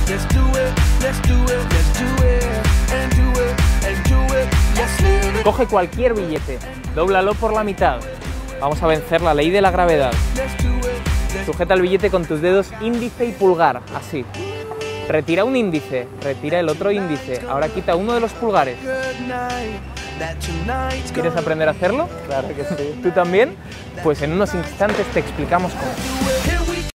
Coge cualquier billete, dóblalo por la mitad. Vamos a vencer la ley de la gravedad. Sujeta el billete con tus dedos índice y pulgar, así. Retira un índice, retira el otro índice. Ahora quita uno de los pulgares. ¿Quieres aprender a hacerlo? Claro que sí. ¿Tú también? Pues en unos instantes te explicamos cómo.